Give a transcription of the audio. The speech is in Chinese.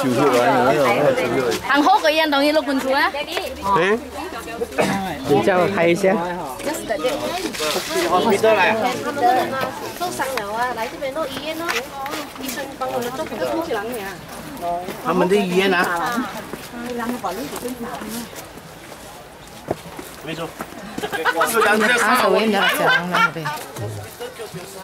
手术啊，没有手术。 hàng hốt cái yên đồng ý lúc quần chú á. 哎，你叫我拍一下。米德来。 都上了啊，来这边弄医院咯，医生帮我们做很多东西人呀。 他们的医院啊。没错。 啊，所以你要讲那边。